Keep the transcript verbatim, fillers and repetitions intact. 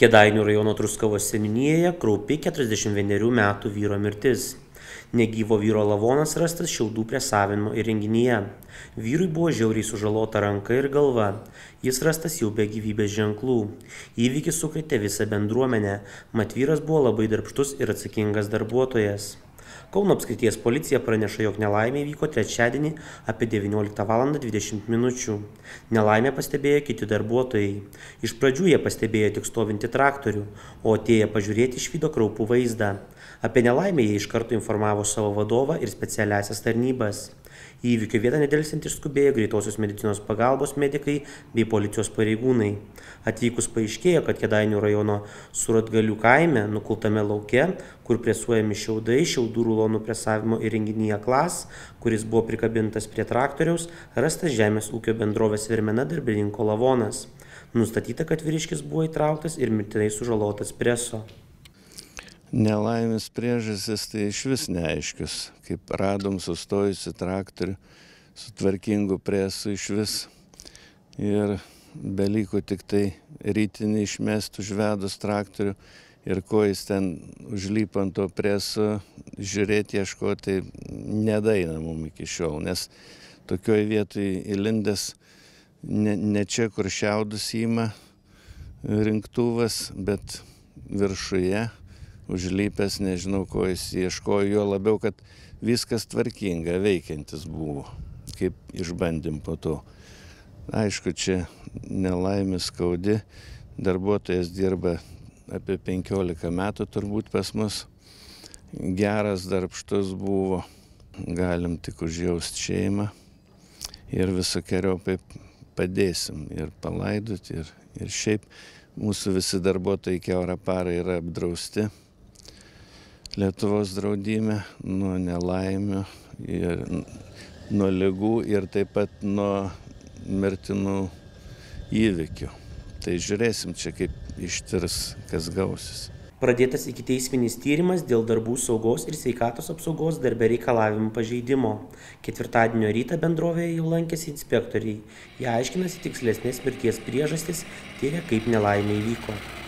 Kėdainių rajono Truskavos seniūnijoje kraupi keturiasdešimt vienerių metų vyro mirtis. Negyvo vyro lavonas rastas šiaudų presavinimo įrenginyje. Vyrui buvo žiauriai sužalota ranka ir galva. Jis rastas jau be gyvybės ženklų. Įvykis sukrėtė visą bendruomenę, mat vyras buvo labai darbštus ir atsakingas darbuotojas. Kauno apskrities policija praneša, jog nelaimė įvyko trečiadienį apie devynioliktą valandą dvidešimt minučių. Nelaimę pastebėjo kiti darbuotojai. Iš pradžių jie pastebėjo tik stovintį traktorių, o atėję pažiūrėti išvydo kraupų vaizdą. Apie nelaimę jie iš karto informavo savo vadovą ir specialiąsias tarnybas. Į įvykio vietą nedelsiant išskubėjo greitosios medicinos pagalbos medikai bei policijos pareigūnai. Atvykus paaiškėjo, kad Kėdainių rajono Suratgalių kaime, nukultame lauke, kur presuojami šiaudai, šiaudų rulonų presavimo įrenginyje Klas, kuris buvo prikabintas prie traktoriaus, rastas žemės ūkio bendrovės Vermena darbininko lavonas. Nustatyta, kad vyriškis buvo įtrauktas ir mirtinai sužalotas preso. Nelaimės priežastis tai iš vis neaiškius, kaip radom sustojusi traktorių su tvarkingu presu iš vis ir beliko tik tai rytinį išmest užvedus traktorių ir ko jis ten užlipo ant to preso, žiūrėti, ieškoti nedaina mum iki šiol, nes tokioj vietoj įlindęs ne, ne čia, kur šiaudus ima rinktuvas, bet viršuje užlypęs, nežinau, ko jis ieškojo, jo labiau, kad viskas tvarkinga, veikiantis buvo, kaip išbandym po to. Aišku, čia nelaimė skaudi, darbuotojas dirba apie penkiolika metų turbūt pas mus, geras, darbštus buvo, galim tik užjausti šeimą ir visokiojopai padėsim ir palaidoti, ir, ir šiaip mūsų visi darbuotojai kiaurą parą yra apdrausti Lietuvos draudime nuo nelaimių ir nuo ligų ir taip pat nuo mirtinų įvykių. Tai žiūrėsim čia, kaip ištirs, kas gausis. Pradėtas ikiteisminis tyrimas dėl darbų saugos ir sveikatos apsaugos darbe reikalavimų pažeidimo. Ketvirtadienio rytą bendrovėje jau lankėsi inspektoriai. Jie aiškinasi tikslesnės mirties priežastis, tiria, kaip nelaimė įvyko.